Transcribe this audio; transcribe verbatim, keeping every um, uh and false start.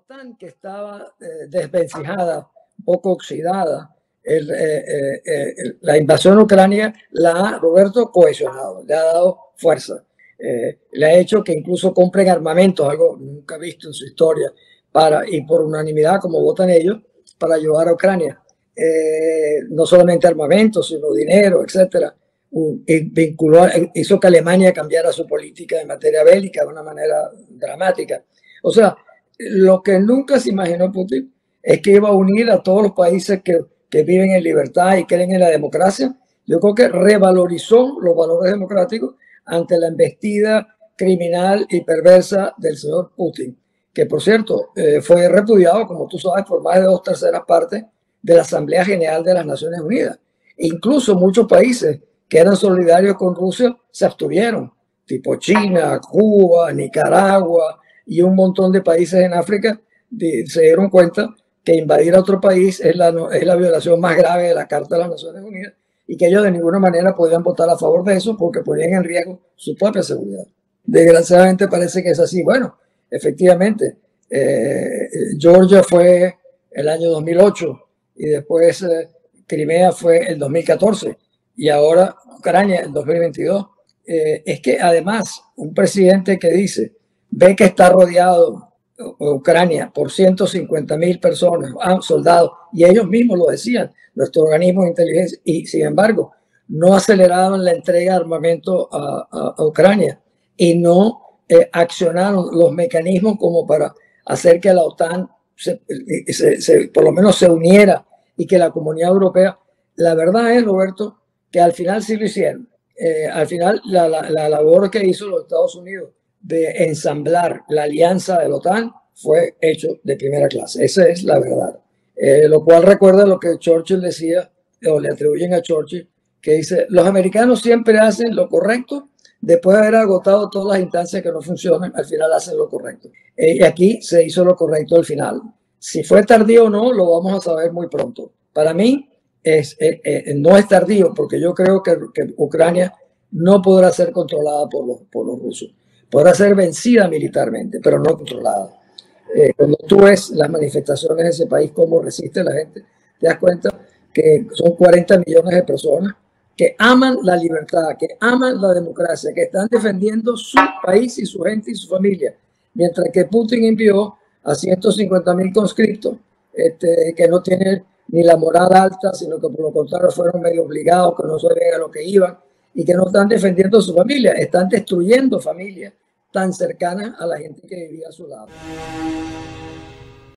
OTAN, que estaba eh, desvencijada, poco oxidada, el, eh, eh, eh, la invasión a Ucrania la ha, Roberto, cohesionado, le ha dado fuerza, eh, le ha hecho que incluso compren armamentos, algo nunca visto en su historia, para, y por unanimidad, como votan ellos, para ayudar a Ucrania. Eh, no solamente armamentos, sino dinero, etcétera. Y vinculó, hizo que Alemania cambiara su política en materia bélica de una manera dramática. O sea, lo que nunca se imaginó Putin es que iba a unir a todos los países que, que viven en libertad y creen en la democracia. Yo creo que revalorizó los valores democráticos ante la embestida criminal y perversa del señor Putin, que por cierto eh, fue repudiado, como tú sabes, por más de dos terceras partes de la Asamblea General de las Naciones Unidas. E incluso muchos países que eran solidarios con Rusia se abstuvieron, tipo China, Cuba, Nicaragua y un montón de países en África de, se dieron cuenta que invadir a otro país es la, es la violación más grave de la Carta de las Naciones Unidas y que ellos de ninguna manera podían votar a favor de eso porque ponían en riesgo su propia seguridad. Desgraciadamente parece que es así. Bueno, efectivamente, eh, Georgia fue el año dos mil ocho y después eh, Crimea fue el dos mil catorce y ahora Ucrania el dos mil veintidós. Eh, es que además un presidente que dice, ve que está rodeado Ucrania por ciento cincuenta mil personas, soldados, y ellos mismos lo decían, nuestro organismo de inteligencia, y sin embargo no aceleraban la entrega de armamento a, a, a Ucrania y no eh, accionaron los mecanismos como para hacer que la OTAN se, se, se, por lo menos se uniera y que la comunidad europea, la verdad es, Roberto, que al final sí lo hicieron. Eh, al final la, la, la labor que hizo los Estados Unidos de ensamblar la alianza de la OTAN fue hecho de primera clase. Esa es la verdad. Eh, lo cual recuerda lo que Churchill decía, o le atribuyen a Churchill, que dice, los americanos siempre hacen lo correcto, después de haber agotado todas las instancias que no funcionan, al final hacen lo correcto. Eh, y aquí se hizo lo correcto al final. Si fue tardío o no, lo vamos a saber muy pronto. Para mí, es, eh, eh, no es tardío, porque yo creo que, que Ucrania no podrá ser controlada por los, por los rusos. Podrá ser vencida militarmente, pero no controlada. Eh, cuando tú ves las manifestaciones de ese país, cómo resiste la gente, te das cuenta que son cuarenta millones de personas que aman la libertad, que aman la democracia, que están defendiendo su país y su gente y su familia, mientras que Putin envió a ciento cincuenta mil conscriptos este, que no tienen ni la moral alta, sino que por lo contrario fueron medio obligados, que no sabían a lo que iban y que no están defendiendo a su familia, están destruyendo familias tan cercanas a la gente que vivía a su lado.